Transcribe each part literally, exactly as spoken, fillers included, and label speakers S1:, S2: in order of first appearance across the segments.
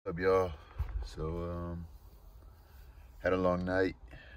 S1: What's up, y'all? So, um, had a long night.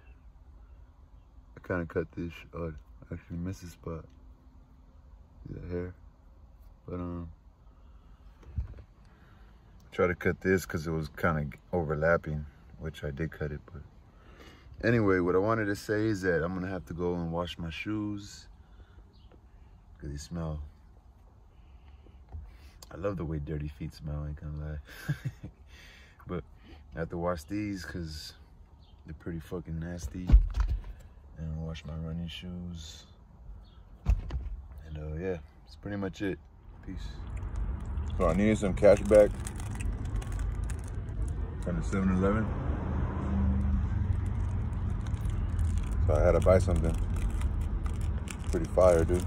S1: I kind of cut this. Oh, I actually missed this spot. See that hair? But, um, try to cut this because it was kind of overlapping, which I did cut it. But anyway, what I wanted to say is that I'm going to have to go and wash my shoes because they smell. I love the way dirty feet smell, I ain't gonna lie. But I have to wash these because they're pretty fucking nasty. And I'll wash my running shoes. And uh, yeah, that's pretty much it. Peace. So I needed some cash back from the seven eleven. So I had to buy something. Pretty fire, dude.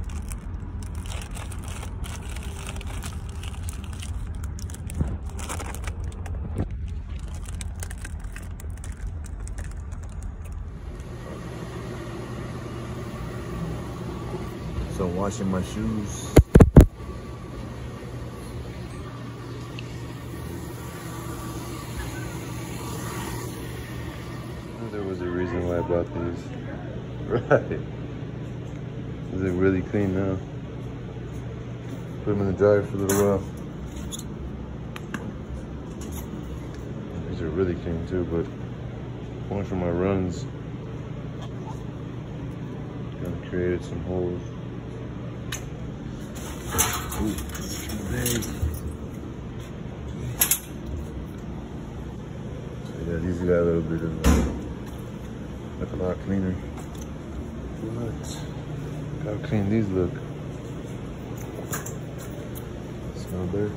S1: So I'm washing my shoes. There was a reason why I bought these. Right. Is it really clean now? Put them in the dryer for a little while. These are really clean too, but one for my runs kind of created some holes. Ooh, yeah, these got a little bit of, uh, look a lot cleaner. What? Look how clean these look. Smell better.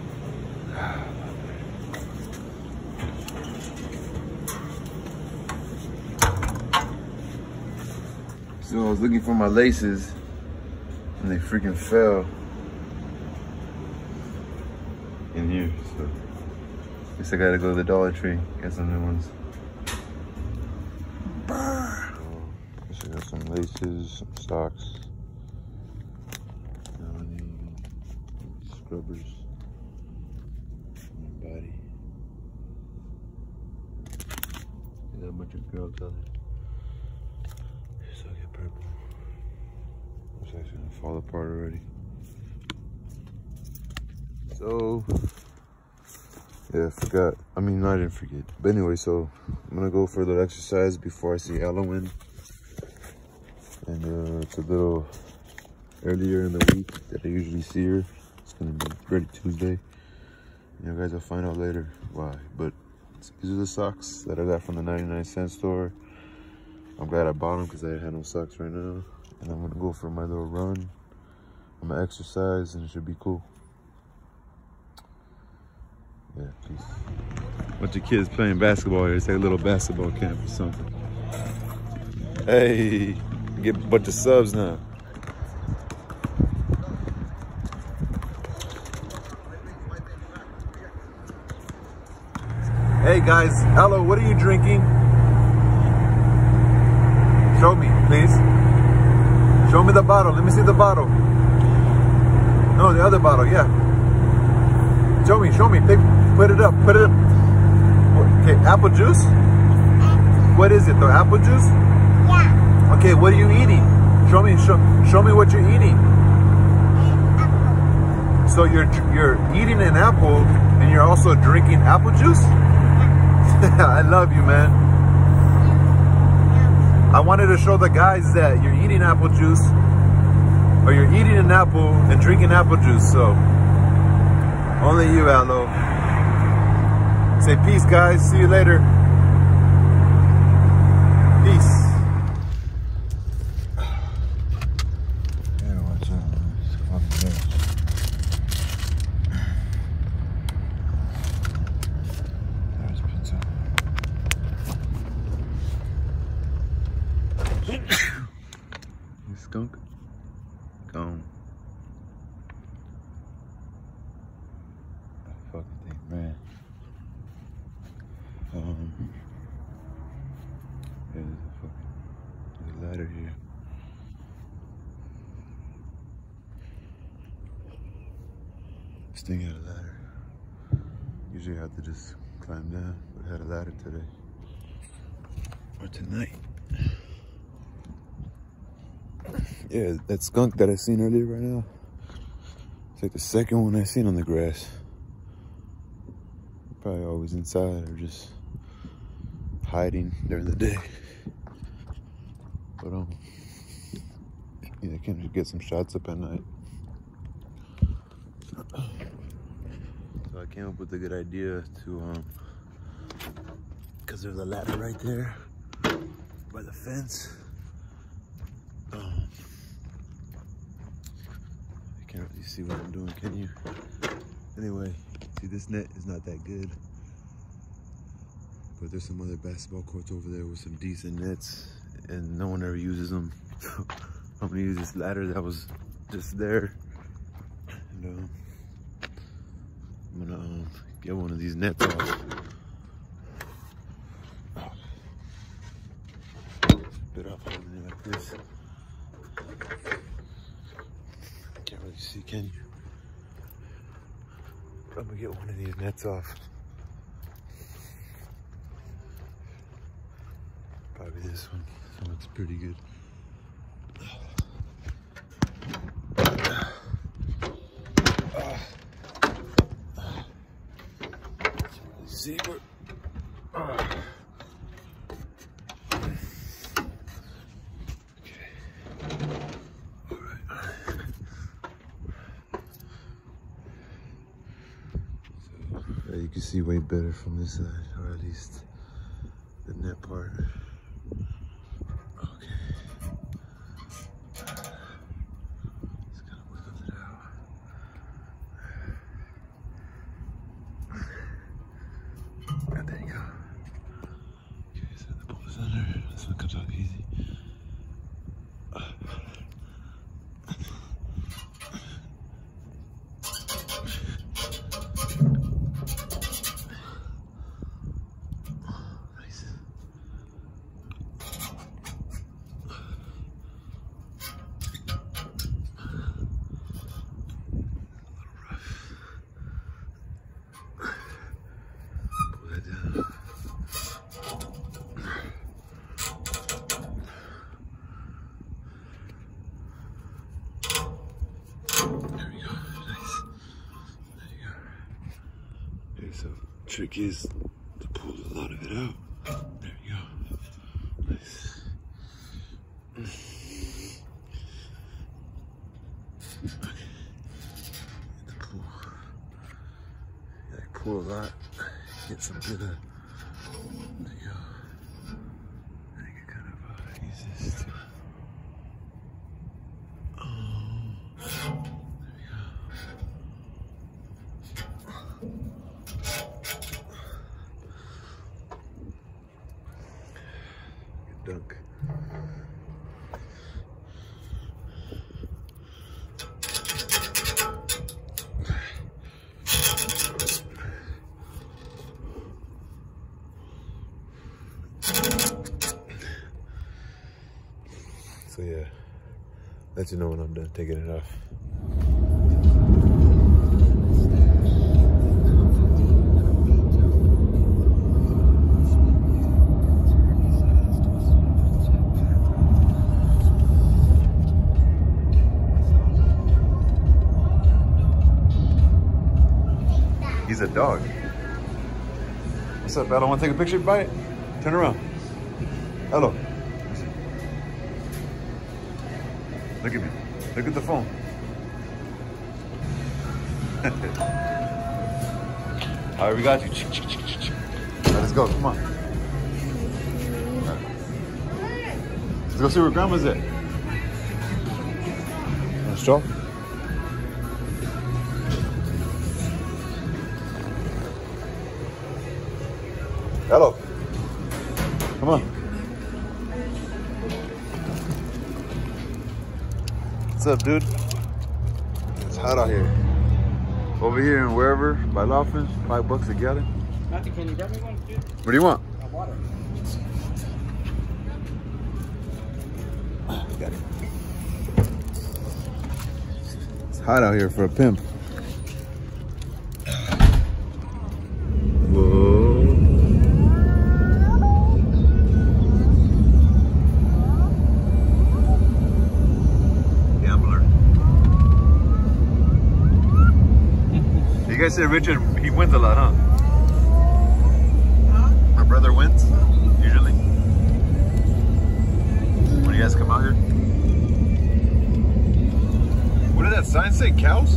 S1: So I was looking for my laces and they freaking fell in here, so I guess I gotta go to the Dollar Tree, get some new ones. So, I guess I got some laces, some socks, now I need scrubbers on my body. Got a bunch of girl colors. So I get purple. It's actually gonna fall apart already. So, yeah, I forgot. I mean, I didn't forget. But anyway, so I'm gonna go for a little exercise before I see Halloween. And uh, it's a little earlier in the week that I usually see her. It's gonna be Ready Tuesday. You guys will find out later why. But these are the socks that I got from the ninety-nine cent store. I'm glad I bought them because I had no socks right now. And I'm gonna go for my little run. I'm gonna exercise and it should be cool. Yeah, peace. Bunch of kids playing basketball here. It's like a little basketball camp or something. Hey, get a bunch of subs now. Hey guys, hello, what are you drinking? Show me, please. Show me the bottle. Let me see the bottle. No, the other bottle, yeah. Show me, show me. Pick, put it up, put it up. Okay, apple juice? What is it, the apple juice? Yeah. Okay, what are you eating? Show me, show, show me what you're eating. So you're you're eating an apple and you're also drinking apple juice? I love you, man. I wanted to show the guys that you're eating apple juice, or you're eating an apple and drinking apple juice, so only you, Aloe. Say peace, guys. See you later. Peace. Yeah, watch out, man. It's fucking bad. There's pizza. You skunk? Gone. Fucking thing, man. Um, yeah, there's a fucking there's a ladder here. This thing had a ladder. Usually usually have to just climb down, but I had a ladder today. Or tonight. Yeah, that skunk that I seen earlier right now. It's like the second one I seen on the grass. Probably always inside or just hiding during the day. But um, yeah, I can get some shots up at night. So I came up with a good idea to um, cause there's a ladder right there by the fence. Um, you can't really see what I'm doing, can you? Anyway, see, this net is not that good, but there's some other basketball courts over there with some decent nets, and no one ever uses them. So I'm gonna use this ladder that was just there, and um, I'm gonna um, get one of these nets off. Bit off holding it like this. Can't really see, can you? I'm gonna get one of these nets off. Probably this one. This one's pretty good. See what? Uh. Okay. All right. So yeah, you can see way better from this side, or at least the net part. Okay. Just gotta wiggle it out. And there you go. Okay, so the pull is under. This one comes out easy. Nice. Pull that down. There we go. Nice. There you go. Okay, so trick is to pull a lot of it out. There we go. Nice. Okay. Get the pull. Yeah, pull a lot. Get some good. Uh, there you go. I think I kind of uh, use this too. Oh, there we go. Good dunk. So yeah, let you know when I'm done taking it off. He's a dog. What's up, Ella? Want to take a picture? Bite? Turn around. Hello. Look at me. Look at the phone. All right, we got you. All right, let's go. Come on. Right. Let's go see where Grandma's at. Want a straw? Hello. Come on. What's up, dude? It's hot out here. Over here and wherever, by Laughlin, five bucks a gallon.
S2: Matthew, can you grab me one, dude?
S1: What do you want?
S2: Uh, water.
S1: Got it. It's hot out here for a pimp. always say Richard, he wins a lot, huh? My brother wins, usually. When you guys come out here. What did that sign say? Cows?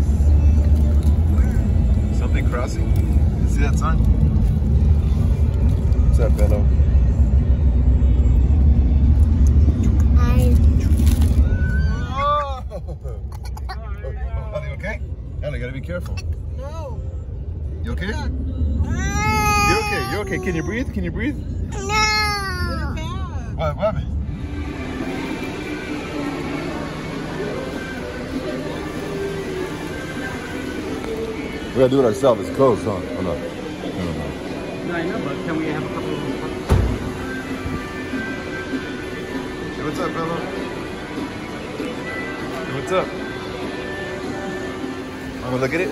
S1: Something crossing? You see that sign? What's up, Bello? Are you okay? Ella, you gotta be careful.
S3: No.
S1: You okay? You're okay. You're okay. Can you breathe? Can you breathe?
S3: No.
S1: What, what happened? We gotta do it ourselves. It's closed, huh? Oh, no. No, no.
S2: No, I know, but can we have a couple of them?
S1: Hey, what's up, Bello? Hey, what's up? I'm gonna look at it.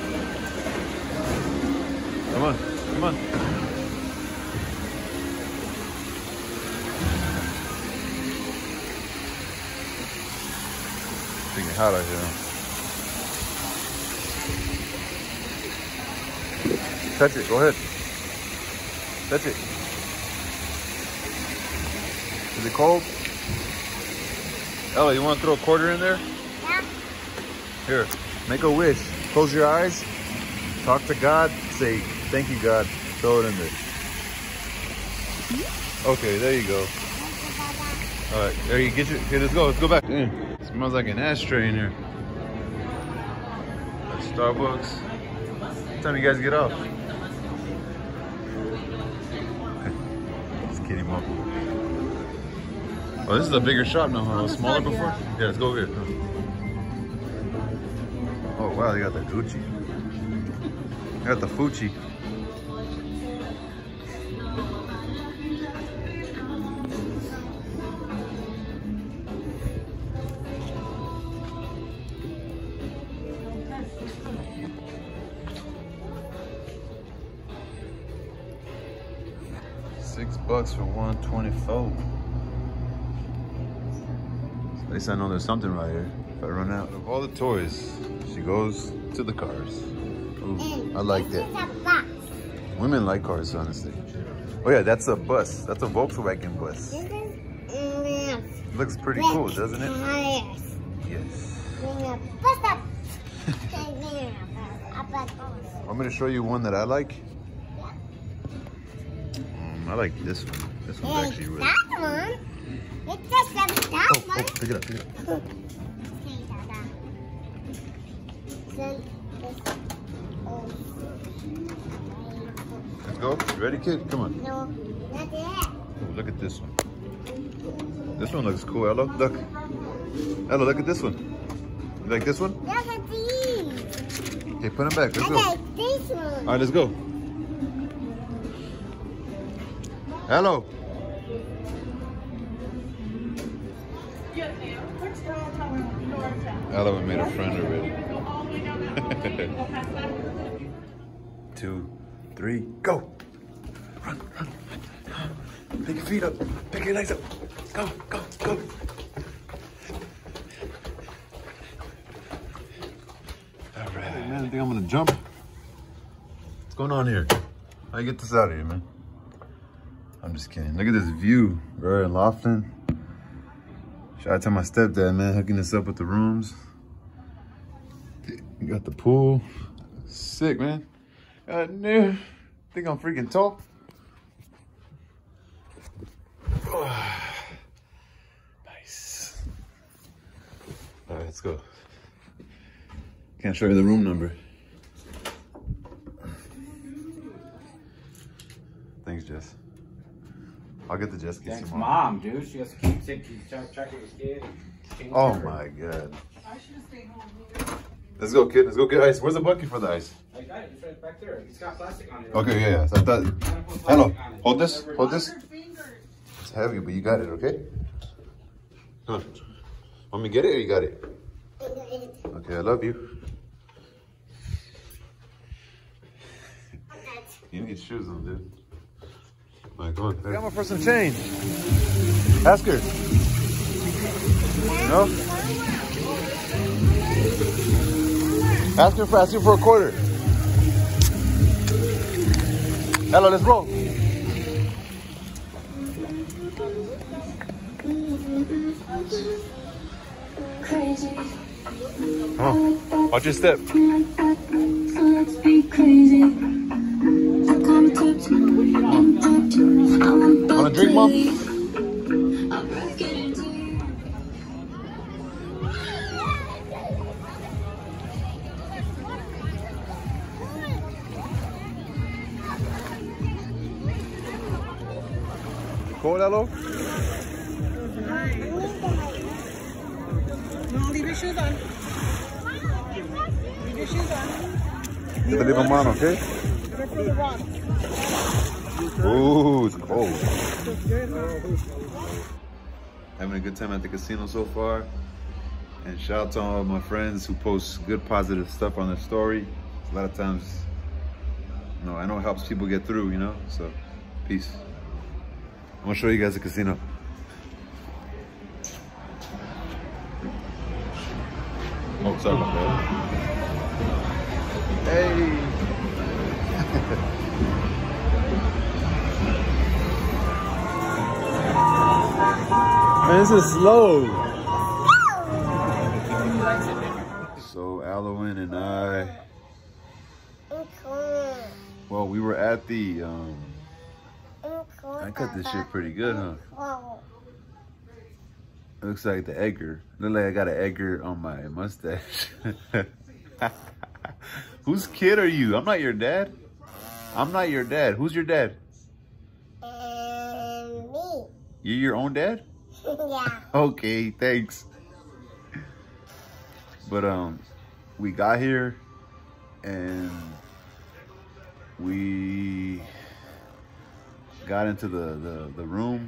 S1: Come on, come on. It's getting hot out here. Touch it, go ahead. Touch it. Is it cold? Ella, you want to throw a quarter in there?
S3: Yeah.
S1: Here, make a wish. Close your eyes. Talk to God. Say, thank you, God. Throw it in there. Okay, there you go. All right, there you get your. Okay, let's go. Let's go back. Damn, it smells like an ashtray in here. At Starbucks. What time you guys get off? Just kidding, Mom. Oh, this is a bigger shop now, huh? It was smaller before? Yeah, let's go over here. Oh, wow, they got the Gucci. They got the Fucci. Six bucks for one twenty-four. At least I know there's something right here. If I run out of all the toys, she goes to the cars. Ooh, I like that. Women like cars, honestly. Oh yeah, that's a bus. That's a Volkswagen bus. Looks pretty cool, doesn't it? Yes. Want me to show you one that I like? Um, I like this one. This one's actually really
S3: that one. It's just that
S1: oh,
S3: one.
S1: oh, pick it up, pick it up. Let's go. You ready, kid? Come on.
S3: No, not yet.
S1: Oh, look at this one. This one looks cool, Ella. Look. Ella, look at this one. You like this one?
S3: Look at these.
S1: Okay, put them back. Let's
S3: I
S1: go.
S3: like this one.
S1: All right, let's go. Hello. Ella, we made a friend already. Two, three, go. Run, run. Pick your feet up. Pick your legs up. Go, go, go. All right. Hey, man, I think I'm gonna jump. What's going on here? How you get this out of here, man? I'm just kidding. Look at this view. We're in Laughlin. Shout out to my stepdad, man, hooking us up with the rooms. You got the pool. Sick, man. God damn. Think I'm freaking tall? Oh. Nice. All right, let's go. Can't show you the room number. Thanks, Jess. I'll get the jet ski
S2: Thanks,
S1: tomorrow.
S2: Mom, dude. She has to keep taking track of his kid.
S1: Oh my God.
S3: I should have stayed home.
S1: Let's go, kid. Let's go get ice. Where's the bucket for the ice?
S2: I got it. It's right back there. It's got plastic on it.
S1: Okay, yeah, yeah. So I thought, hello, hold this, hold this. It's heavy, but you got it, okay? Huh. Want me to get it or you got it? Okay, I love you. You need shoes on, dude. All right, come on. Come on for some change. Ask her. No? Ask her for, ask her for a quarter. Hello, let's roll. Oh, watch your step. Wanna drink, Mom? Cold, hello?
S4: No, leave your shoes on. Leave your shoes on.
S1: You can leave them on, okay?
S4: Careful of the rock.
S1: Ooh, it's cold. Having a good time at the casino so far. And shout out to all of my friends who post good positive stuff on their story. A lot of times, you know, I know it helps people get through, you know? So, peace. I'm gonna show you guys the casino. Oh, sorry about that. Hey!
S2: Man, this is slow.
S1: So, Alwyn and I, well, we were at the, um, I cut this shit pretty good, huh? It looks like the Edgar. Look like I got an Edgar on my mustache. Whose kid are you? I'm not your dad. I'm not your dad. Who's your dad?
S3: And me.
S1: You're your own dad?
S3: Yeah.
S1: Okay, thanks. But um, we got here and we got into the the, the room,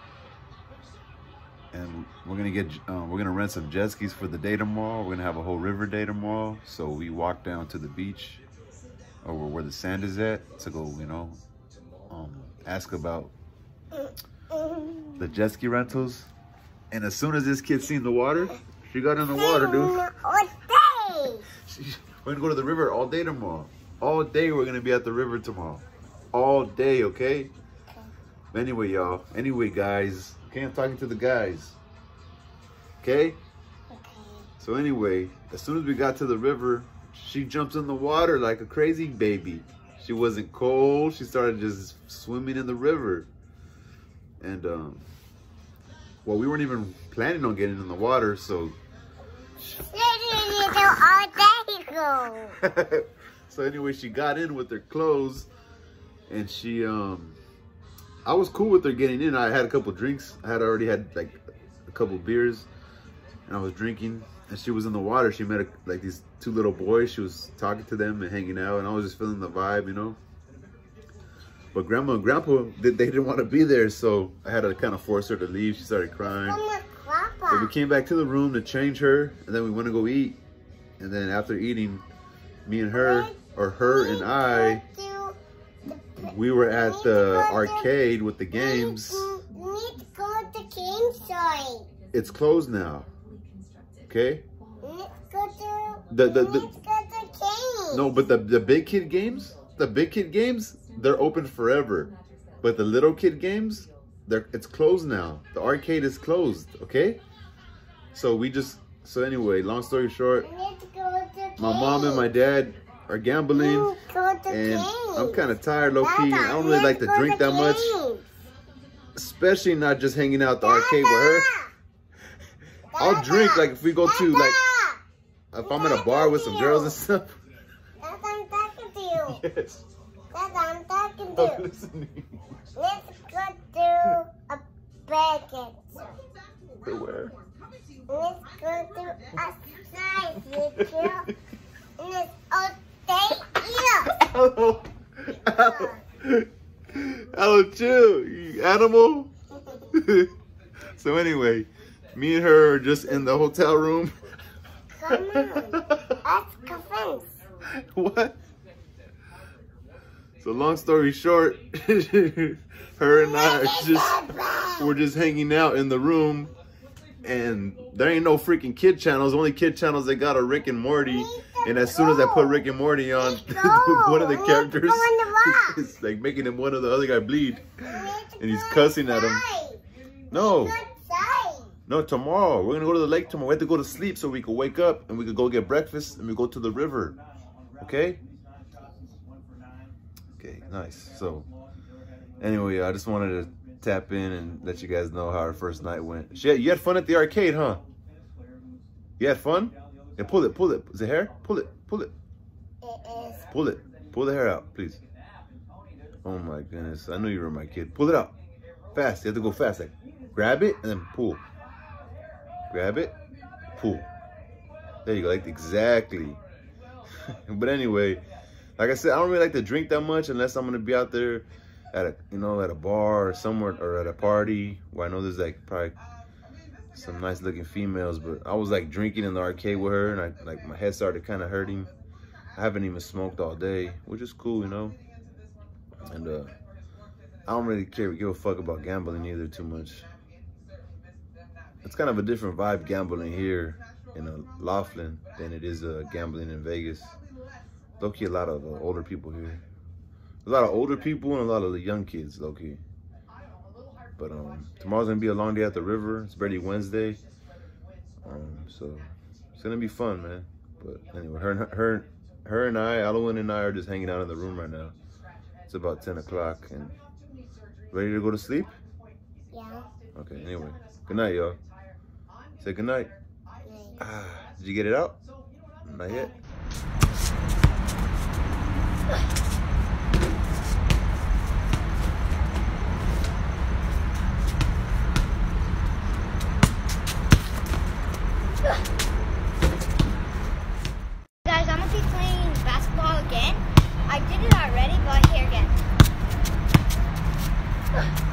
S1: and we're gonna get um, we're gonna rent some jet skis for the day tomorrow. We're gonna have a whole river day tomorrow. So we walked down to the beach, or where the sand is at, to go, you know, um, ask about the jet ski rentals. And as soon as this kid seen the water, she got in the water, dude.
S3: All day.
S1: She, we're gonna go to the river all day tomorrow. All day we're gonna be at the river tomorrow. All day, okay? Anyway, y'all. Anyway, guys. Okay, I'm talking to the guys. Okay?
S3: Okay.
S1: So anyway, as soon as we got to the river, she jumps in the water like a crazy baby. She wasn't cold. She started just swimming in the river. And, um, well, we weren't even planning on getting in the water, so.
S3: All day go.
S1: So anyway, she got in with her clothes, and she, um, I was cool with her getting in. I had a couple drinks. I had already had like a couple beers, and I was drinking. And she was in the water. She met a, like these two little boys. She was talking to them and hanging out, and I was just feeling the vibe, you know. But Grandma and Grandpa, they, they didn't want to be there, so I had to kind of force her to leave. She started crying. So we came back to the room to change her, and then we went to go eat. And then after eating, me and her, or her and I, we were at the arcade with the games.
S3: We need to go to the game site.
S1: It's closed now. Okay?
S3: Let's go to
S1: The, the, the,
S3: let's go to game.
S1: no, but the, the big kid games, the big kid games, they're open forever. But the little kid games, they're it's closed now. The arcade is closed, okay? So we just, so anyway, long story short,
S3: We need to go to
S1: my mom and my dad are gambling,
S3: Let's go to
S1: and
S3: game.
S1: I'm kind of tired, low-key. I don't really like to
S3: Let's go
S1: drink that much,
S3: game.
S1: especially not just hanging out at the arcade with her. I'll
S3: Dada.
S1: drink, like, if we go to, like,
S3: Dada.
S1: if I'm at a bar with some girls and stuff.
S3: Dada, I'm talking to you.
S1: Yes.
S3: Dada, I'm talking to
S1: I'm
S3: you.
S1: listening.
S3: Let's go to a packet.
S1: Where?
S3: Let's go to a side with you. Let's all take you.
S1: Hello. Hello. Hello, chill, you animal. So anyway, me and her are just in the hotel room.
S3: Come on. Ask a friend.
S1: What? So long story short, her and I are just, we're just hanging out in the room, and there ain't no freaking kid channels. The only kid channels they got are Rick and Morty And as soon as I put Rick and Morty on, one of the characters is like making him one of the other guy bleed. And he's cussing at him. No. No, tomorrow. We're going to go to the lake tomorrow. We have to go to sleep so we can wake up and we can go get breakfast and we go to the river. Okay? Okay, nice. So, anyway, I just wanted to tap in and let you guys know how our first night went. Shit, you had fun at the arcade, huh? You had fun? Yeah, pull it, pull it. Is it hair? Pull it, pull it.
S3: It is.
S1: Pull it. Pull the hair out, please. Oh my goodness. I knew you were my kid. Pull it out. Fast. You have to go fast. Like, grab it and then pull. Grab it. Pull. There you go. Like, exactly. But anyway, like I said, I don't really like to drink that much unless I'm going to be out there at a, you know, at a bar or somewhere or at a party where I know there's like probably some nice looking females. But I was like drinking in the arcade with her and I like my head started kind of hurting. I haven't even smoked all day, which is cool, you know. And uh, I don't really care, give a fuck about gambling either too much. It's kind of a different vibe gambling here in uh, Laughlin than it is uh, gambling in Vegas. Low-key, a lot of uh, older people here. A lot of older people and a lot of the young kids, low-key. But um, tomorrow's gonna be a long day at the river. It's already Wednesday, um, so it's gonna be fun, man. But anyway, her, her, her and I, Alwyn and I, are just hanging out in the room right now. It's about ten o'clock and ready to go to sleep.
S3: Yeah.
S1: Okay. Anyway, good night, y'all. Say good night. Ah, did you get it out? Not yet.
S3: Guys, I'm gonna be playing basketball again. I did it already, but here again.